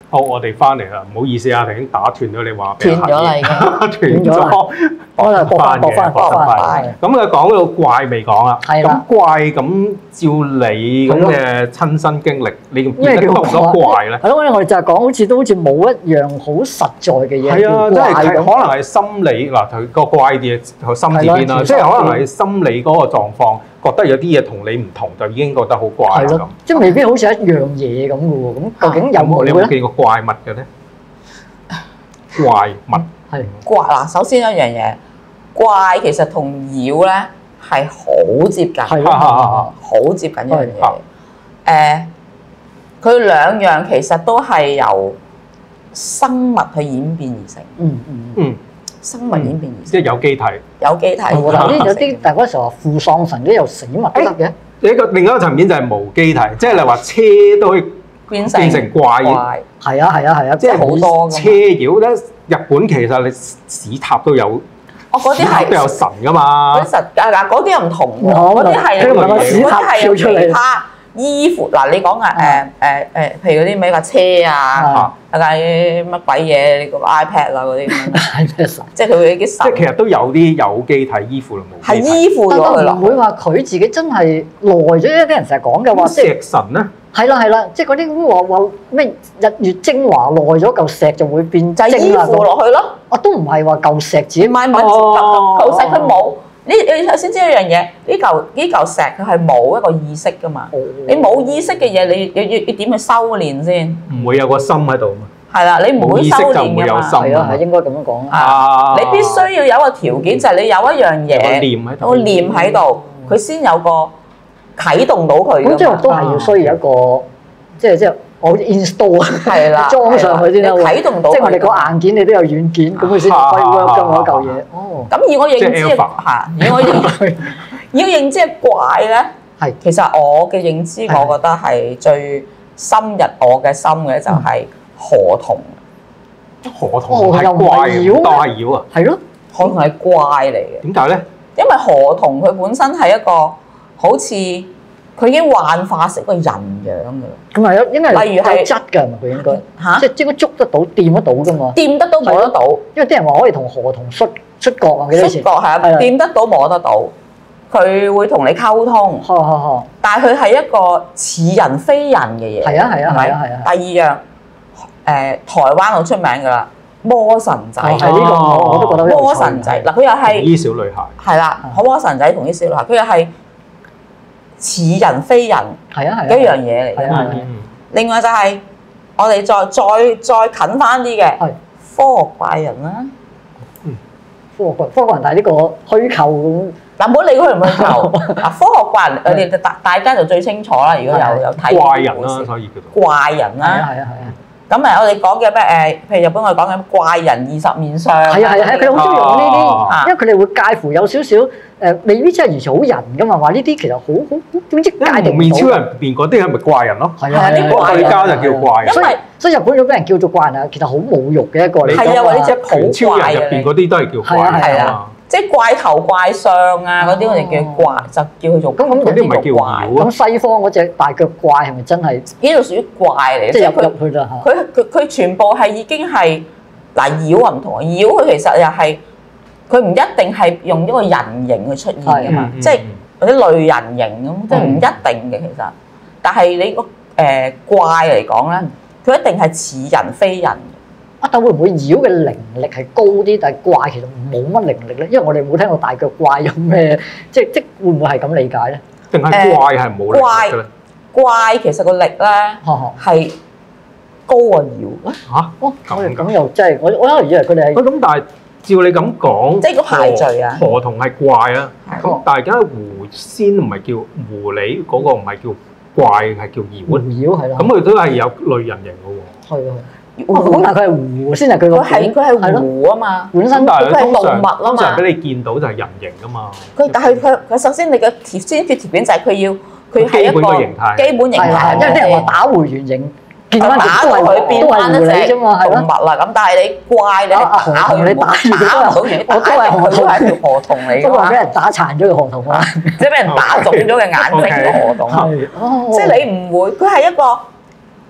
好，我哋翻嚟啦，唔好意思啊，頭先打斷咗你話俾斷咗啦已經， 斷咗。 我就播翻。 咁佢講到怪未講啦， 係啦咁怪咁照你咁嘅親身經歷，你見得多唔多怪咧？ 係咯，我哋就係講好似冇一樣好實在嘅嘢。 係啊，即係怪咁可能係心理嗱，佢個怪啲喺心字邊啦，即係可能係心理嗰個狀況，覺得有啲嘢同你唔同，就已經覺得好怪啦咁。 即係未必好似一樣嘢咁嘅喎。咁究竟有冇你有冇見過怪物嘅咧？怪物係怪嗱，首先一樣嘢，怪其實同妖咧係好接近，好接近一樣嘢。佢兩樣其實都係由生物去演變而成。生物演變而成， 即係有機體。 有機體。 有啲，但係嗰時候話負喪神都有死物都得嘅。 另一個層面就係無機體，即係你話車都可以變成怪。 係啊， 即係好多車妖咧。日本其實你史塔都有， 嗰啲係都有神噶嘛。 嗰啲神嗱，嗰啲又唔同喎，嗰啲係史塔跳出嚟。 其他衣服嗱，你講嘅譬如嗰啲咩架車啊，架乜鬼嘢，你個 iPad 啦嗰啲咁，即係佢會啲神。 即係其實都有啲有機體依附冇。 係依附咗佢啦。 唔會話佢自己真係耐咗，啲人成日講嘅話， 石神咧。 係啦，即係嗰啲咁話咩日月精華耐咗嚿石就會變精啦， 就依附落去咯。 都唔係話嚿石自己， 唔係嚿石佢冇。你先知一樣嘢，呢嚿石佢係冇一個意識噶嘛。你冇意識嘅嘢，你要點去修練先？ 唔會有個心喺度嘛。 係啦，你唔會修練嘅嘛。 係啊，係應該咁樣講。 你必須要有一個條件，就係你有一樣嘢，個念喺度，佢先有個啟動到佢。 咁即係都係要需要一個，即係我 install 係啦， 裝上去先啦。 啟動到， 即係我哋個硬件，你都有軟件，咁佢先可以 work 㗎嘛嗰嚿嘢。 咁以我認知嚇，以我認知嘅怪咧， 係其實我嘅認知，我覺得係最深入我嘅心嘅就係河童。 河童係怪妖，當係妖啊！ 係咯， 河童係怪嚟嘅。 點解咧？ 因為河童佢本身係一個好似佢已經幻化成一個人樣㗎啦。 咁係咯，應該例如係有質㗎，係咪佢應該嚇？ 即係應該捉得到、掂得到㗎嘛？ 掂得到、摸得到。 因為啲人話可以同河童出國啊，幾多次？ 出國係啊，掂得到、摸得到，佢會同你溝通。但係佢係一個似人非人嘅嘢。 係啊。 第二樣台灣好出名㗎啦，魔神仔。 係呢個我都覺得魔神仔嗱，佢又係紅衣小女孩。 係啦，魔神仔同啲小女孩，佢又係似人非人一樣嘢嚟嘅。另外就係我哋再近翻啲嘅科學怪人啦。 科學人，但係呢個虛構咁。 嗱，唔好理佢係咪虛構。嗱，科學怪人，我哋大家就最清楚啦。如果有睇怪人啦，所以叫做怪人啦。 係啊。 咁我哋講嘅咩譬如日本我哋講緊怪人20面相。係啊，佢哋好中意用呢啲，因為佢哋會介乎有少少未必真係完全好人噶嘛。話呢啲其實好點知界定唔到。 面超人入邊嗰啲係咪怪人咯？ 係啊， 啲怪人家就叫怪人。 所以日本都俾人叫做怪人啊，其實好侮辱嘅一個嚟。 係啊，或者隻普超人入邊嗰啲都係叫怪人啊。 即係怪頭怪相啊嗰啲，我哋叫怪，就叫佢做咁嗰啲唔係叫怪。 咁西方嗰隻大腳怪係咪真係？ 呢度屬於怪嚟嘅， 即係入去啦嚇。 佢全部係已經係嗱妖啊唔同啊，妖佢其實又係佢唔一定係用一個人形去出現㗎嘛，即係或者類人形咁，即係唔一定嘅其實。但係你個怪嚟講咧，佢一定係似人非人。 但會唔會妖嘅靈力係高啲，但係怪其實冇乜靈力咧？因為我哋冇聽過大腳怪有咩，即會唔會係咁理解咧？ 定係怪係冇靈力嘅咧？ 怪其實個力咧係高過妖嚇。 咁又真係我以為佢哋係。 咁但係照你咁講， 即係個排序啊。 河童係怪啊，咁但係而家狐仙唔係叫狐狸，嗰個唔係叫怪，係叫妖。 妖係啦。 咁佢都係有類人形嘅喎。 係啊。咁但係佢係狐先係佢個。 佢係狐啊嘛， 本身但係佢係動物啊嘛。 通常俾你見到就係人形㗎嘛。 但係佢首先你嘅先決條件就係佢係一個基本形態， 因為啲人話打回原形，見翻打到佢變翻一隻啫嘛，係咯。 動物啦，咁但係你怪你打佢， 你打唔到， 我都係河童，係條河童嚟㗎嘛。 都話俾人打殘咗嘅河童啊， 即係俾人打腫咗嘅眼睛嘅河童。即係你唔會，佢係一個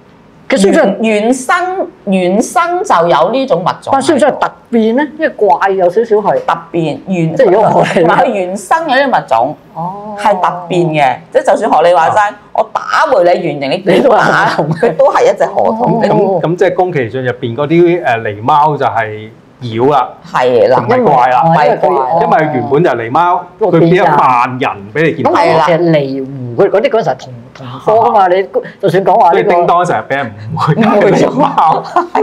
佢算唔算原生就有呢種物種？ 但算唔算係突變咧？因為怪有少少係突變， 即係如果我哋同埋佢原生嘅呢啲物種係突變嘅，即係就算學你話齋，我打回你原形，你都打佢都係一隻河童。 咁即係宮崎駿入邊嗰啲狸貓就係妖啦， 係啦， 唔係怪啦， 唔係怪， 因為原本就係狸貓，佢變咗扮人俾你見到。 咁其實狸狐佢嗰啲嗰陣時係同科啊嘛，你就算講話呢個叮當成日俾人誤會咗貓，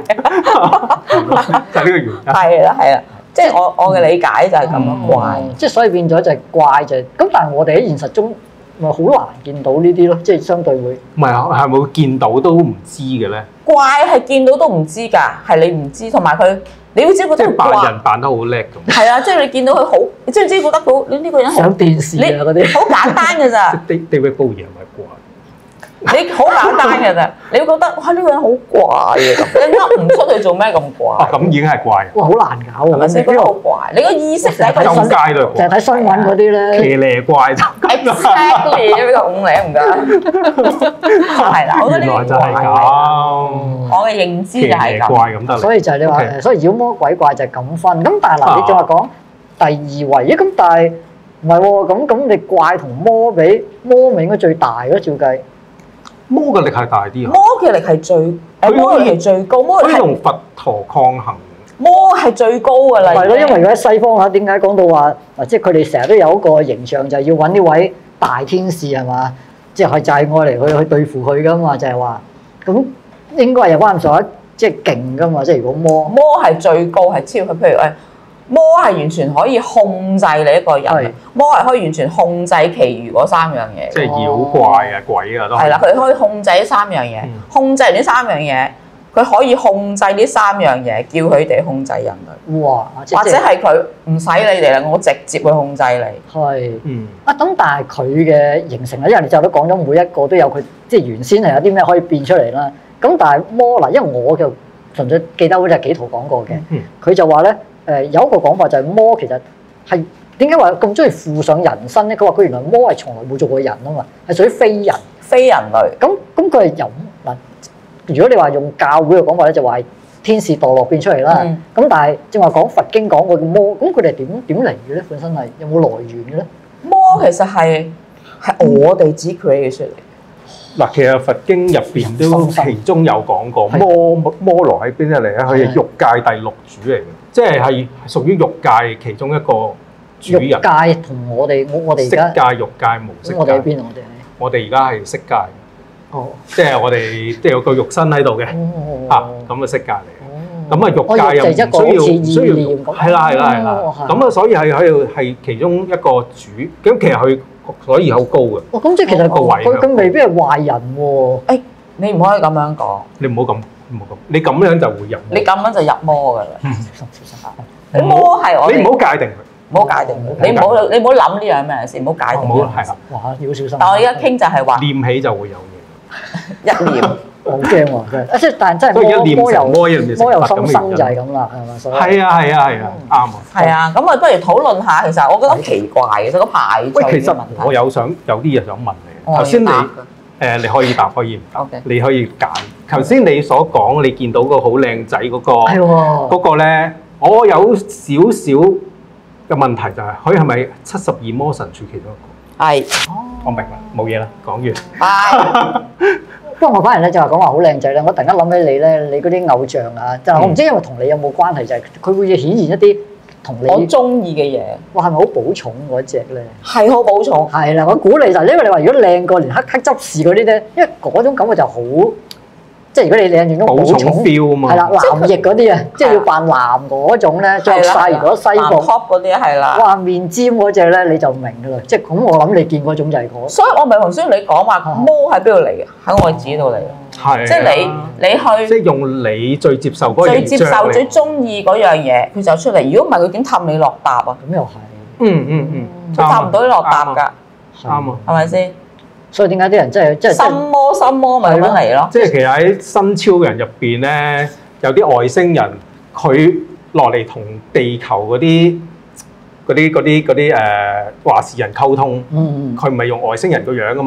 就係呢個原因。 係啦，即係我嘅理解就係咁樣怪， 即係所以變咗就係怪就係咁，但係我哋喺現實中咪好難見到呢啲咯，即係相對會唔係啊？係咪會見到都唔知嘅咧？ 怪係見到都唔知㗎，係你唔知，同埋佢你會知覺得佢扮人扮得好叻咁。 係啊，即係你見到佢好，你知唔知覺得到你呢個人好上電視啊嗰啲， 好簡單㗎咋。 David Bowie 係咪怪？ 你好簡單嘅啫，你會覺得哇呢個人好怪嘅咁，你噏唔出佢做咩咁怪？ 咁已經係怪。 哇，好難搞係咪喎！ 先覺得好怪？你個意識就係佢周街都係淨係睇新聞嗰啲咧， 騎呢怪就 exactly 呢個咁嚟唔該，係啦，我覺得呢個就係咁。 我嘅認知就係咁。 怪咁得。 所以就係你話，所以妖魔鬼怪就係咁分。咁但係嗱，你仲話講第二位，咁但係唔係喎？咁你怪同魔比，魔咪應該最大咯，照計。 魔嘅力係大啲啊！ 魔嘅力係最，魔嘅力係最高，魔可以同佛陀抗衡。 魔係最高㗎啦。 係咯，因為如果喺西方嚇，點解講到話，即係佢哋成日都有一個形象，就係要揾呢位大天使係嘛？即係就係愛嚟去對付佢㗎嘛，就係話咁應該係有翻咁上下，即係勁㗎嘛。即係如果魔係最高係超佢，譬如誒。魔係完全可以控制你一個人，魔係可以完全控制其餘嗰三樣嘢。 即係妖怪啊、鬼啊都係。 係啦，佢可以控制呢三樣嘢，控制完呢三樣嘢，佢可以控制呢三樣嘢，叫佢哋控制人類。 哇！ 或者係佢唔使你哋啦，我直接去控制你。 係。咁但係佢嘅形成咧，因為你就都講咗每一個都有佢，即係原先係有啲咩可以變出嚟啦。咁但係魔嗱，因為我就純粹記得好似係幾圖講過嘅，佢就話咧。有一個講法就係魔其實係點解話咁中意附上人身咧？佢話佢原來魔係從來冇做過人啊嘛，係屬於非人類。咁佢係由嗱，如果你話用教會嘅講法咧，就話係天使墮落變出嚟啦。咁但係正話講佛經講過嘅魔，咁佢哋點嚟嘅咧？本身係有冇來源嘅咧？ 魔其實係我哋自己 create 出嚟。 嗱，其實佛經入邊都其中有講過魔羅喺邊度嚟咧？佢係欲界第六主嚟嘅，即係屬於欲界其中一個主人。欲界同我哋而家色界、欲界、無色界。 我哋喺邊啊？ 我哋而家係色界。 哦。 即係我哋即係有個肉身喺度嘅。嚇，咁嘅色界嚟嘅。咁啊，欲界又唔需要。係啦。咁啊，所以係其中一個主。咁其實佢。所以好高嘅。 咁即係其實佢未必係壞人喎。 誒，你唔可以咁樣講。 你唔好咁，你咁樣就會入魔。 你咁樣就入魔㗎啦。你魔係我哋。 你唔好界定佢。 唔好界定佢。你唔好諗呢樣咩先，唔好界定。 唔好係啦。 哇！要小心。 但我而家傾就係話。 念起就會有嘢。 一念。 好驚喎！真係，即係但係真係魔由心生就係咁啦，係咪？所以係啊，啱啊。 係啊，咁我不如討論下，其實我覺得好奇怪嘅，其實個排序嘅問題。 喂，其實我有啲嘢想問你。頭先你可以答，可以唔答？你可以揀。頭先你所講，你見到個好靚仔嗰個咧，我有少少嘅問題就係，佢係咪72魔神柱其中一個？ 係。 我明啦，冇嘢啦，講完。 係。 不過我反而咧就係講話好靚仔咧，我突然間諗起你咧，你嗰啲偶像啊，就係我唔知因為同你有冇關係，就係佢會顯現一啲同你我中意嘅嘢。哇， 係咪好寶重嗰隻咧？ 係好寶重。 係啦，我估你就係因為你話如果靚過連黑執事嗰啲咧，因為嗰種感覺就好，即係如果你靚住種寶重 feel 啊嘛， 係啦，藍翼嗰啲啊，即係要扮藍嗰種咧，着晒如果西服 top 嗰啲係啦， 哇面尖嗰隻咧你就明㗎啦，即係咁我諗你見嗰種就係嗰。 所以我咪頭先你講話魔喺邊度嚟嘅？喺我自己度嚟嘅。 係。即係你去。 即係用你最接受嗰個最接受、最中意嗰樣嘢，佢就出嚟。如果唔係，佢點氹你落搭啊？ 咁又係。 佢氹唔到你落搭㗎。 啱啊。 係咪先？ 所以點解啲人真係心魔咪咁樣嚟咯？ 即係其實喺新超人入邊咧，有啲外星人佢落嚟同地球嗰啲話事人溝通，佢唔係用外星人個樣噶嘛，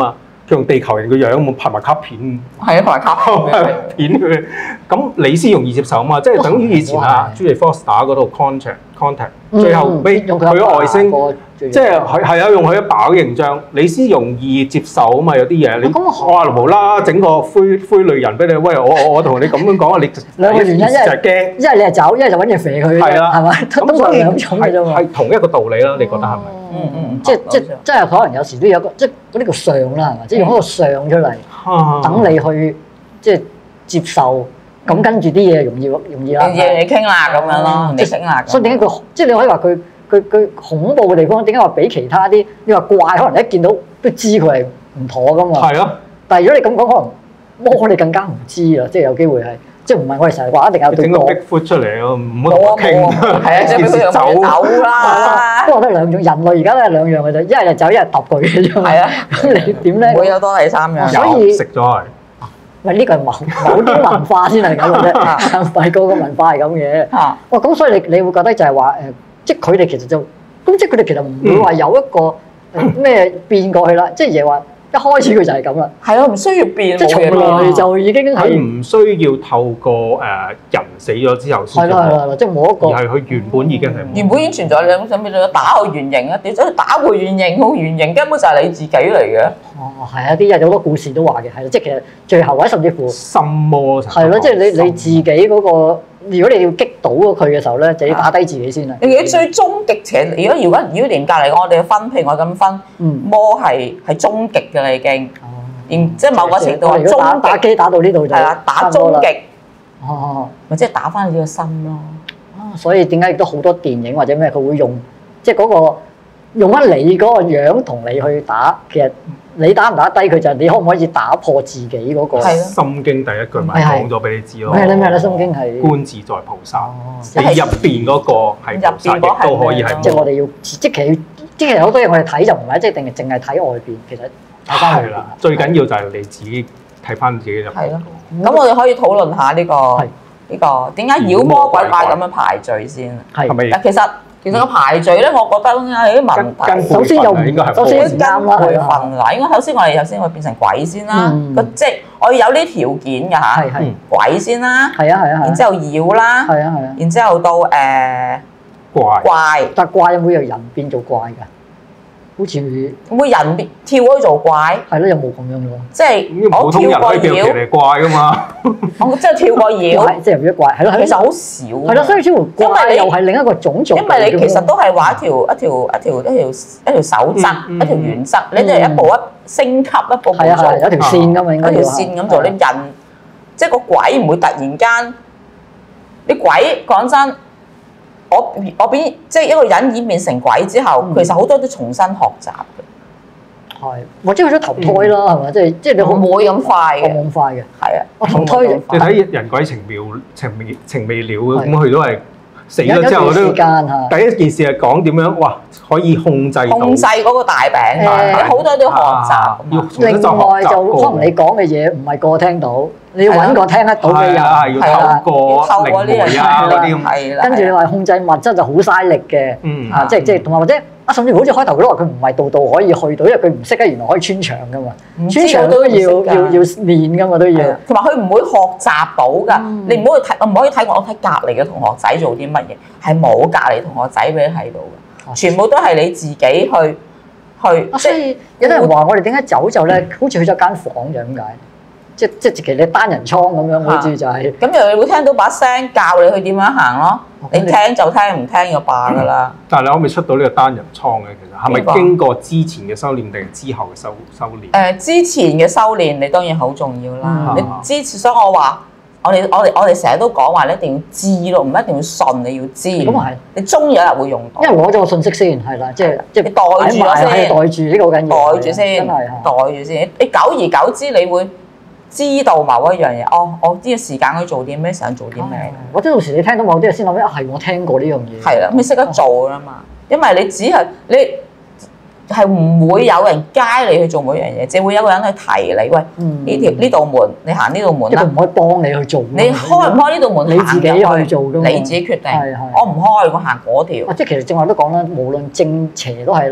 用地球人個樣咁拍埋卡片， 係啊，拍埋卡片佢，咁你先容易接受啊嘛，即係等於以前啊朱莉福斯特嗰度 contact， 最後尾佢外星，即係係啊用佢阿爸嘅形象，你先容易接受啊嘛，有啲嘢你哇無啦整個灰類人俾你，喂我同你咁樣講啊，你兩個原因，一係驚， 一係你係走，一係就揾嘢肥佢，係啦，係咪？咁所以兩種嘅啫嘛， 係同一個道理啦，你覺得係咪？ 即係可能有時都有個即係嗰啲叫相啦，係嘛？即係用一個相出嚟，等你去即係接受，咁跟住啲嘢容易啦。 你傾啦咁樣咯，你傾啦。 所以點解佢即係你可以話佢恐怖嘅地方？點解話比其他啲你話怪，可能一見到都知佢係唔妥噶嘛？ 係啊。 但係如果你咁講，可能魔你更加唔知啦，即係有機會係。即係唔係我哋成日話一定有對角？ 整個 Bigfoot 出嚟咯，唔好同我傾。 係啊，即係俾佢走啦。 不過都係兩種，人類而家都係兩樣嘅啫，一係就走，一係揼佢嘅啫嘛。係啊，咁你點咧？ 唔會有多第三樣。 所以食咗佢。 喂，呢個係某啲文化先係咁嘅啫，唔係個個文化係咁嘅。哇，咁所以你會覺得就係話即係佢哋其實就咁，即係佢哋其實唔會話有一個咩變過去啦，即係而係話。一開始佢就係咁啦， 係啊，唔需要變， 即係從來就已經係唔需要透過人死咗之後先。 係啦，即係冇一個。 而係佢原本已經係。 原本已經存在，你咁想俾你打回原形啊？點解打回原形？好原形根本就係你自己嚟嘅。 哦，係啊，啲有好多故事都話嘅，係啦，即係其實最後或者甚至乎心魔。 係咯，即係你自己嗰個。如果你要擊倒佢嘅時候咧，就要打低自己先啦。 你最終極邪，如果嚴格嚟講，我哋嘅分，譬如我咁分，魔係終極嘅啦已經。即係某個程度話，終打機打到呢度就係啦，打終極。 哦， 咪即係打翻你個心咯。 所以點解亦都好多電影或者咩佢會用，即係嗰個用翻你嗰個樣同你去打，其實。你打唔打低佢就係你可唔可以打破自己嗰個？ 心經第一句咪講咗俾你知咯。 咩咧？心經係觀自在菩薩。你入邊嗰個係菩薩，亦都可以係。 即係我哋要即係好多嘢我哋睇就唔係即係定係淨係睇外邊，其實睇翻裏邊。 最緊要就係你自己睇翻自己入邊。係咯。 咁我哋可以討論下呢個點解妖魔鬼怪咁樣排序先？ 係咪？ 其實個排序咧，我覺得係啲問題。 首先又唔首先唔啱啦， 輩分啦。應該首先我變成鬼先啦。即係我要有呢條件㗎嚇。係。鬼先啦。係啊。然之後妖啦。係啊。然之後到怪。 但怪有冇由人變做怪㗎？好似會人跳咗做怪。 係咯，有冇咁樣咯？ 即係我跳過妖。 嚟怪㗎嘛？ 我即係跳過妖。 即係入咗怪，係咯。 其實好少。係咯，所以似乎怪又係另一個種族。 因為你其實都係話一條守則，一條原則，你都係一步一升級，一步步做。 係啊，有條線㗎嘛，應該有條線咁做。你人即係個鬼唔會突然間，你鬼講真。我變即係一個人演變成鬼之後，其實好多都重新學習嘅。 係，或者去咗投胎啦，係咪？即係你唔會咁快嘅， 冇咁快嘅。 係啊， 我投胎你睇人鬼情未了咁佢都係死咗之後都第一件事係講點樣？哇，可以控制嗰個大餅，好多都要學習。 另外就可能你講嘅嘢唔係個個聽到。你要揾個聽得到嘅人， 要透過靈媒啊嗰啲咁， 跟住你話控制物質就好嘥力嘅，即係同埋或者甚至乎好似開頭佢都話佢唔係度度可以去到，因為佢唔識得原來可以穿牆噶嘛，穿牆都要練噶嘛都要， 同埋佢唔會學習到㗎，你唔可以睇我睇隔離嘅同學仔做啲乜嘢，係冇隔離同學仔俾你睇到嘅，全部都係你自己去。 所以有啲人話我哋點解走就咧，好似去咗間房就咁解。即其實你單人倉咁樣，好似就係咁又你會聽到把聲教你去點樣行咯。你聽就聽，唔聽就罷㗎啦。 但係你可唔可以出到呢個單人倉嘅？其實係咪經過之前嘅修練定係之後嘅修練？ 之前嘅修練你當然好重要啦。你之前所以我話我哋成日都講話你一定要知咯，唔一定要信，你要知。咁係你終有一日會用到。 因為攞咗個信息先係啦，即係你袋住咗先， 袋住呢個好緊要。 袋住先，袋住先。你久而久之，你會知道某一樣嘢，我知個時間去做啲咩，時間做啲咩。 或者到時你聽到某啲嘢先諗起，係我聽過呢樣嘢。 係啦，咁你識得做啦嘛。因為你只係你係唔會有人街你去做每樣嘢，只會有個人去提你，喂呢道門，你行呢道門啦。 佢唔可以幫你去做。 你開唔開呢道門？ 你自己去做㗎嘛。 你自己決定。我唔開，我行嗰條。 即係其實正話都講啦，無論正邪都係啦。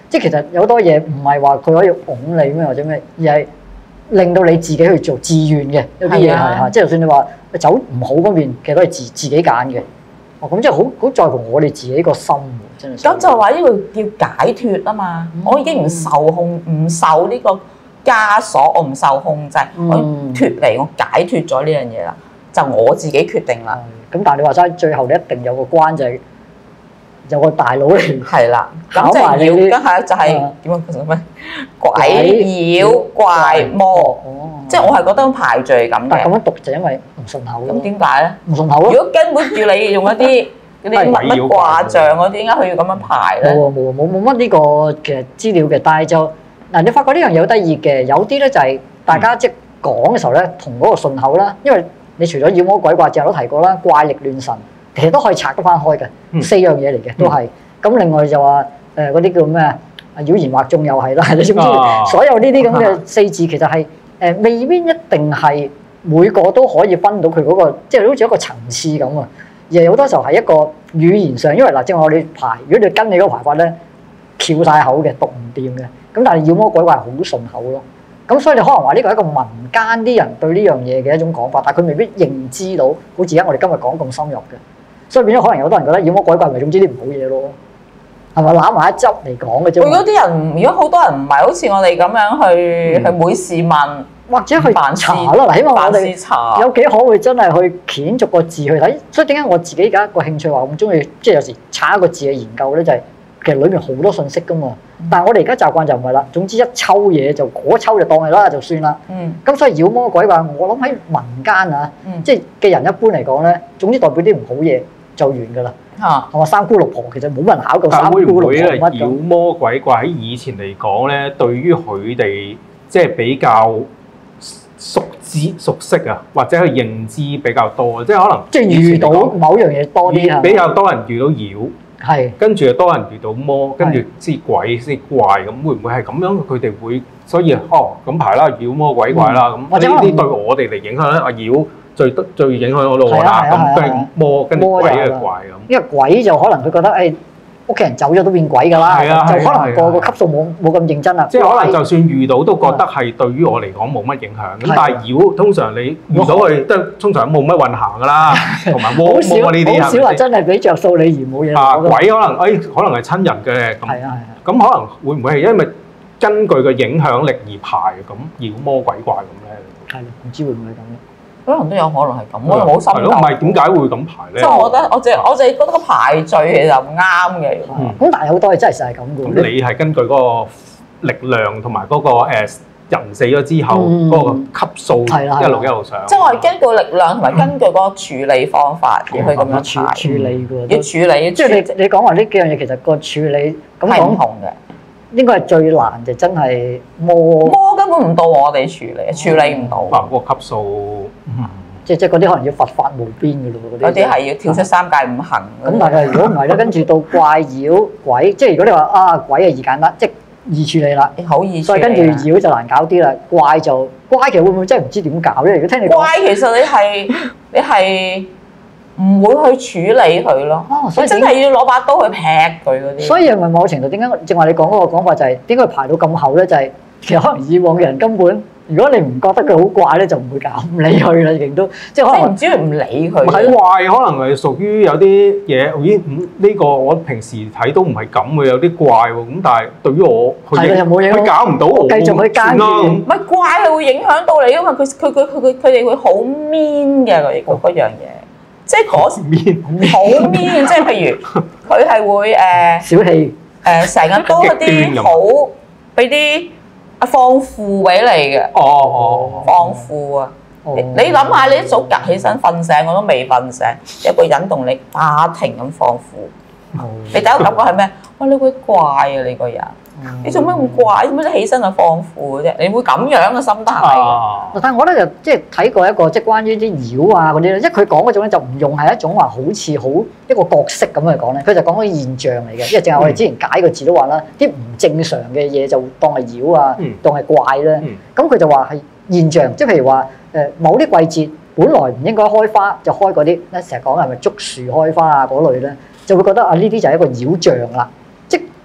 即係其實有好多嘢唔係話佢可以拱你咩或者咩，而係令到你自己去做自願嘅。有啲嘢係嚇，即係就算你話走唔好嗰邊，其實都係自己揀嘅。哦，咁即係好在乎我哋自己個心喎，真係。 咁就話呢個叫解脫啊嘛！我已經唔受呢個枷鎖，我唔受控制，我脫離，我解脫咗呢樣嘢啦，就我自己決定啦。 咁但係你話齋，最後你一定有個關就係有個大佬嚟。 係啦，咁即係妖，跟係就係點啊？叫咩？鬼妖怪魔。即係我係覺得排序係咁嘅。 但係咁樣讀就因為唔順口咯。 咁點解咧？ 唔順口咯。 如果根本住你用一啲嗰啲乜卦象嗰啲，點解佢要咁樣排咧？ 冇乜呢個嘅資料嘅，但係就嗱，你發覺呢樣嘢好得意嘅，有啲咧就係大家即係講嘅時候咧，同嗰個順口啦，因為你除咗妖魔鬼怪之後都提過啦，怪力亂神其實都可以拆得翻開嘅，四樣嘢嚟嘅都係。咁另外就話嗰啲叫咩啊？妖言惑眾又係啦，你知唔知？所有呢啲咁嘅四字其實係未必一定係每個都可以分到佢嗰個，即係好似一個層次咁啊。而好多時候係一個語言上，因為嗱，正話我哋排，如果你跟你嗰個排法咧，翹晒口嘅，讀唔掂嘅。咁但係妖魔鬼怪係好順口咯。咁所以你可能話呢個係一個民間啲人對呢樣嘢嘅一種講法，但係佢未必認知到，好似而家我哋今日講咁深入嘅。所以變咗可能有好多人覺得妖魔鬼怪咪總之啲唔好嘢咯，係咪攬埋一執嚟講嘅啫？如果好多人唔係好似我哋咁樣去每事問， 或者去查咯，嗱，起碼我哋有幾可會真係去鉛逐個字去睇。所以點解我自己而家個興趣話咁中意，即係有時查一個字嘅研究咧，就係其實裏面好多信息噶嘛。但係我哋而家習慣就唔係啦，總之一抽嘢就嗰抽就當係啦，就算啦。咁所以妖魔鬼怪，我諗喺民間啊，即係嘅人一般嚟講咧，總之代表啲唔好嘢就完㗎啦。係嘛？三姑六婆其實冇乜人考究三姑六婆乜咁。 妖魔鬼怪喺以前嚟講咧，對於佢哋即係比較熟悉啊，或者佢認知比較多，即係可能即係遇到某樣嘢多啲， 比較多人遇到妖。 係， 跟住又多人遇到魔，跟住先鬼先怪，咁會唔會係咁樣？佢哋會所以咁排啦，妖魔鬼怪啦，咁呢啲對我哋嚟影響咧，妖最影響我到我啦，咁跟住魔跟住鬼嘅怪咁。 因為鬼就可能佢覺得屋企人走咗都變鬼㗎啦，就可能個級數冇咁認真啦。 即係可能就算遇到都覺得係對於我嚟講冇乜影響。咁但係妖通常你遇到佢都通常冇乜運行㗎啦，同埋魔呢啲好少話真係俾着數你而冇嘢。 鬼可能係親人嘅咁。咁可能會唔會係因為根據個影響力而排咁妖魔鬼怪咁咧？ 係唔知會唔會咁咧？ 可能都有可能係咁，我冇深究。 唔係點解會咁排咧？ 即係我覺得我淨係覺得個排序其實唔啱嘅。 咁但係好多嘢真係實係咁嘅。 咁你係根據嗰個力量同埋嗰個人死咗之後嗰個級數一路上。 即係我係根據力量同埋根據嗰個處理方法而去咁樣排。 處理㗎。 要處理。 即係你講話呢幾樣嘢，其實個處理咁係唔同嘅。 應該係最難就真係魔根本唔到我哋處理唔到。 個級數， 即係嗰啲可能要佛法無邊嘅咯，嗰啲。 有啲係要跳出三界五行。 咁但係如果唔係咧，跟住到怪妖鬼，即係如果你話鬼係易簡單，即係易處理啦， 好易處理。 所以跟住妖就難搞啲啦，怪其實會唔會真係唔知點搞咧？如果聽你講， 怪其實你係唔會去處理佢咯，所以真係要攞把刀去劈佢嗰啲。 所以係咪某程度點解正話你講嗰個講法就係點解排到咁後咧？就係其實可能以往嘅人根本，如果你唔覺得佢好怪咧，就唔會搞唔理佢啦，亦都即係可能唔知佢唔理佢。 唔係怪，可能係屬於有啲嘢，咦？呢個我平時睇都唔係咁嘅，有啲怪喎。咁但係對於我，佢搞唔到我， 繼續去間住。 唔係怪係會影響到你，因為佢哋會好 mean 嘅嗰樣嘢。即係嗰面好 mean， 即係譬如佢係會小氣成日都一啲好俾啲放負俾你嘅。放負啊！你諗下，你一早趌起身瞓醒，我都未瞓醒，有個人同你不停咁放負。你第一個感覺係咩？哇！你好怪啊！你個人。你做咩咁怪？做咩你起身就放負嘅啫？你會咁樣嘅心態。 但係我咧就即係睇過一個即係關於啲妖啊嗰啲咧，即係佢講嗰種咧就唔用係一種話好似好一個角色咁去講咧，佢就講嗰啲現象嚟嘅。因為淨係我哋之前解個字都話啦，啲唔正常嘅嘢就當係妖啊，當係怪咧。咁佢就話係現象，即係譬如話某啲季節本來唔應該開花，就開嗰啲咧，成日講係咪竹樹開花啊嗰類咧，就會覺得啊呢啲就係一個妖象啦。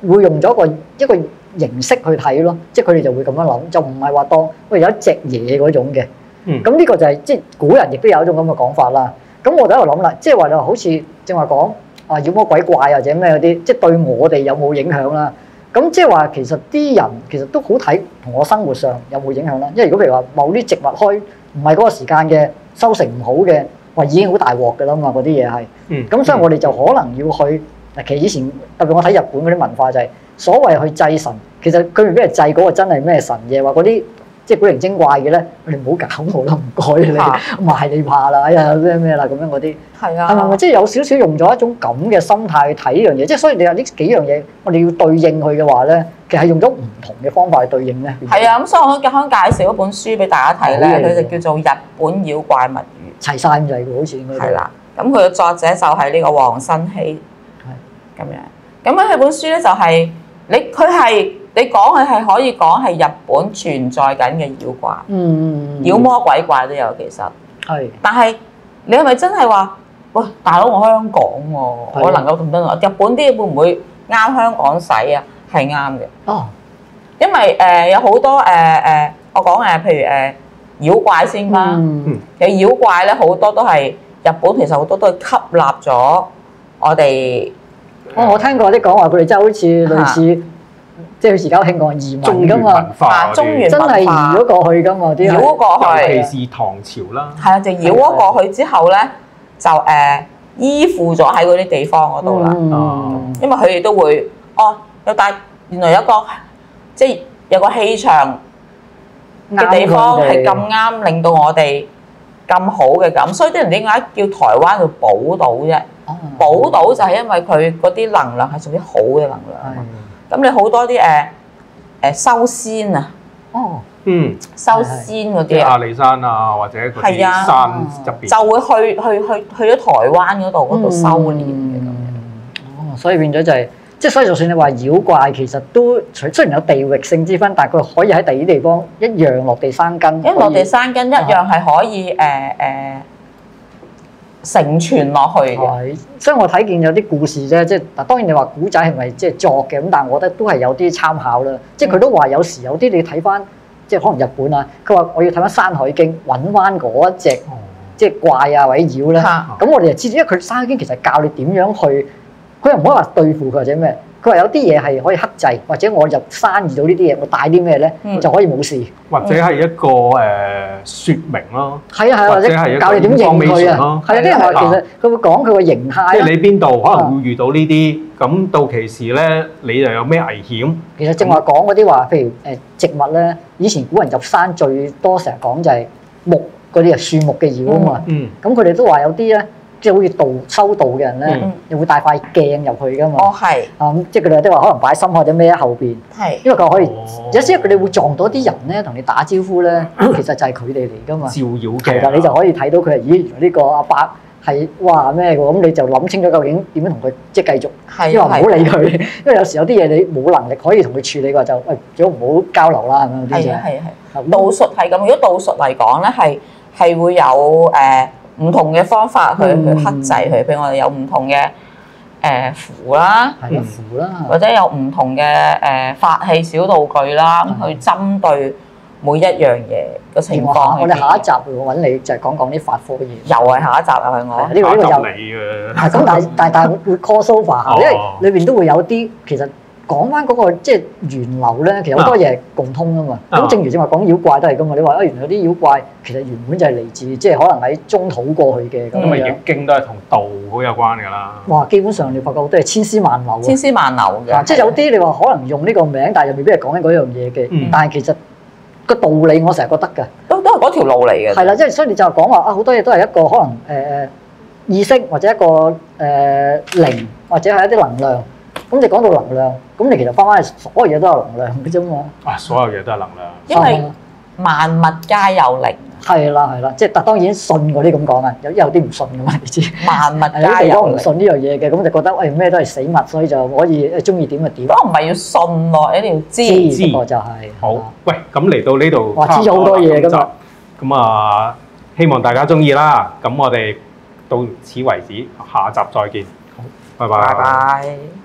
會用咗一個形式去睇咯，即係佢哋就會咁樣諗，就唔係話當喂有一隻嘢嗰種嘅。咁呢個就係即係古人亦都有一種咁嘅講法啦。咁我就喺度諗啦，即係話你話好似正話講啊妖魔鬼怪或者咩嗰啲，即係對我哋有冇影響啦？咁即係話其實啲人其實都好睇同我生活上有冇影響啦。因為如果譬如話某啲植物開唔係嗰個時間嘅收成唔好嘅，話已經好大鑊㗎啦嘛，嗰啲嘢係。咁所以我哋就可能要去嗱，其實以前特別我睇日本嗰啲文化就係所謂去祭神，其實佢未必係祭嗰個真係咩神嘅，話嗰啲即係古靈精怪嘅咧，你唔好搞我啦，唔該你，賣你怕啦，哎呀咩啦咁樣嗰啲。係啊，係咪即係有少少用咗一種咁嘅心態去睇呢樣嘢？即係所以你話呢幾樣嘢，我哋要對應佢嘅話咧，其實係用咗唔同嘅方法去對應咧。 係啊，咁所以我想介紹一本書俾大家睇咧，佢就叫做《日本妖怪物語》， 齊晒咁滯嘅，好似應該係啦。咁佢嘅作者就係呢個黃新希，係咁樣。咁咧佢本書咧就係你講佢係可以講係日本存在緊嘅妖怪，妖魔鬼怪都有其實。係。但係你係咪真係話？喂，大佬，我香港喎，我能夠咁多日本啲會唔會啱香港使啊？係啱嘅。哦，因為有好多我講譬如妖怪先啦。其實妖怪咧好多都係日本，其實好多都係吸納咗我哋。 我聽過啲講話，佢哋真係好似類似，即係而家興講移民㗎嘛， 中原真係移咗過去㗎嘛，啲移咗過去， 尤其是唐朝啦。係啊，就移咗過去之後咧。就依附咗喺嗰啲地方嗰度啦，因為佢哋都會原來有個即係有個氣場嘅地方係咁啱令到我哋咁好嘅咁，所以啲人點解叫台灣叫寶島啫？寶島就係因為佢嗰啲能量係屬於好嘅能量。咁你好多啲修仙啊。修仙嗰啲阿里山啊，或者嗰啲山入邊， 就會去咗台灣嗰度修煉嘅咁樣。 所以變咗就係，即係所以就算你話妖怪，其實都雖然有地域性之分，但係佢可以喺第二啲地方一樣落地生根。 因為落地生根一樣係可以承傳落去嘅。 所以我睇見有啲故事啫，即係嗱，當然你話古仔係咪即係作嘅咁，但係我覺得都係有啲參考啦。即係佢都話有時有啲你睇翻。即係可能日本啊，佢話我要睇翻《山海經》，揾翻嗰一隻即係怪啊或者妖咧。咁我哋就知道，因為佢《山海經》其實教你點樣去，佢又唔可以話對付佢或者咩。佢話有啲嘢係可以克制，或者我入山遇到呢啲嘢，我帶啲咩咧就可以冇事。 或者係一個説明咯。 係啊係啊，或者教你點應佢啊。係啊，啲人話其實佢會講佢個形態。 即係你邊度可能會遇到呢啲，咁到其時咧，你又有咩危險？ 其實正話講嗰啲話，譬如植物咧，以前古人入山最多成日講就係木嗰啲啊，樹木嘅妖啊嘛。咁佢哋都話有啲咧。即係好似修道嘅人咧，又會帶塊鏡入去噶嘛。 哦，係。 即係佢哋都話可能擺心或者孭喺後邊。係。因為佢可以，有時佢哋會撞到啲人咧，同你打招呼咧，其實就係佢哋嚟噶嘛。 照妖鏡。 係啦，你就可以睇到佢係，咦，呢個阿伯係哇咩喎？咁你就諗清楚究竟點樣同佢即係繼續，因為唔好理佢，因為有時有啲嘢你冇能力可以同佢處理嘅話，就最好唔好交流啦，係咪？ 係啊係係。道術係咁，如果道術嚟講咧，係會有唔同嘅方法去克制佢，譬如我哋有唔同嘅符啦， 符啦， 或者有唔同嘅法器小道具啦，咁去針對每一樣嘢嘅情況。 我哋下一集會揾你就係講啲法科嘅嘢。 又係下一集又係我。 呢個又你嘅。係咁，但係會 cross over，因為裏邊都會有啲其實。講翻嗰個即係源流咧，其實好多嘢係共通噶嘛。咁正如正話講妖怪都係噶嘛。你話原來有啲妖怪其實原本就係嚟自即係可能喺中土過去嘅咁樣。 因為易經都係同道好有關㗎啦。 哇！基本上你發覺都係千絲萬縷。 千絲萬縷嘅。 即係有啲你話可能用呢個名，但係又未必係講緊嗰樣嘢嘅。但係其實個道理我成日覺得㗎。都係嗰條路嚟嘅。 係啦，即係所以你就講話好多嘢都係一個可能意識或者一個靈或者係一啲能量。咁你講到能量，咁你其實翻去所有嘢都有能量嘅啫嘛。 所有嘢都係能量。 因為萬物皆有靈。 係啦，即係當然信嗰啲咁講啊，有啲唔信㗎嘛，你知。 萬物皆有靈。 有啲地方唔信呢樣嘢嘅，咁就覺得咩都係死物，所以就可以中意點就點。 都唔係要信喎，一定要知。 知個就係。 好，喂，咁嚟到呢度。 哇！知咗好多嘢㗎嘛。 咁啊，希望大家中意啦。咁我哋到此為止，下集再見。好，拜拜。 拜拜。